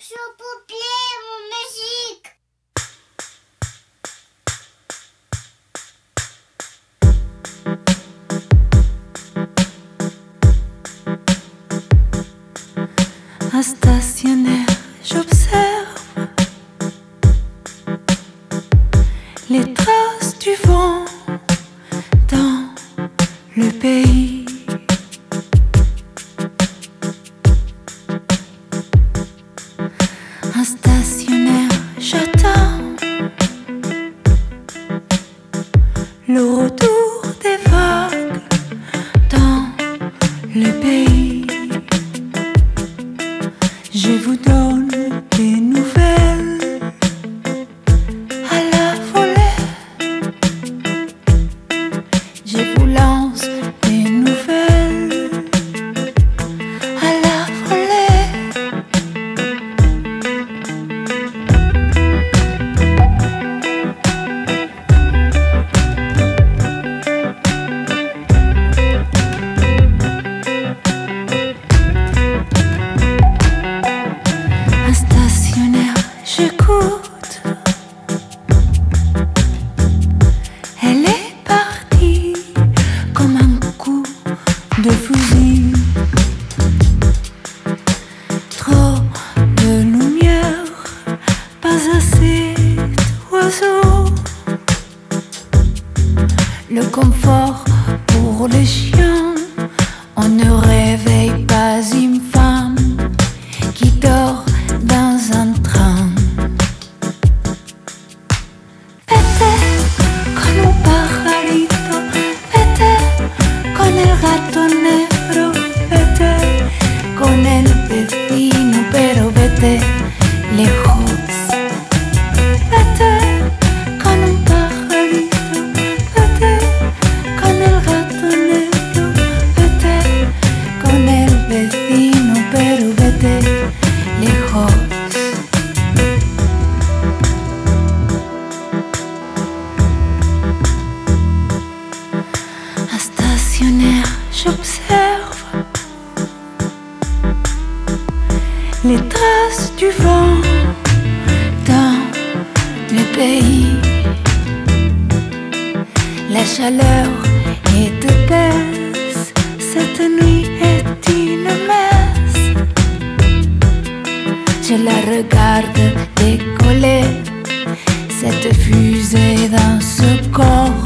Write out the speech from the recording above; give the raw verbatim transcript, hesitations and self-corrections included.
S'il vous plaît, mon musique. Un stationnaire, j'observe les traces du vent dans le pays. Un stationnaire, j'attends le retour des vagues dans le pays. Je vous donne des nouvelles à la volée. Je vous lance des nouvelles à la volée. Un stationnaire, j'écoute. Elle est partie comme un coup de fusil. Trop de lumière, pas assez d'oiseaux. Le confort pour les chiens, on ne réveille pas une femme qui dort dans un train. Vete con un pajarito, vete con el gato negro, vete con el vecino, pero vete lejos. Vete con un pajarito, vete con el gato negro, vete con el vecino, pero vete lejos. Un stationnaire, j'observe les traces du vent dans le pays. La chaleur est épaisse, cette nuit est une messe. Je la regarde décoller, cette fusée dans ce corps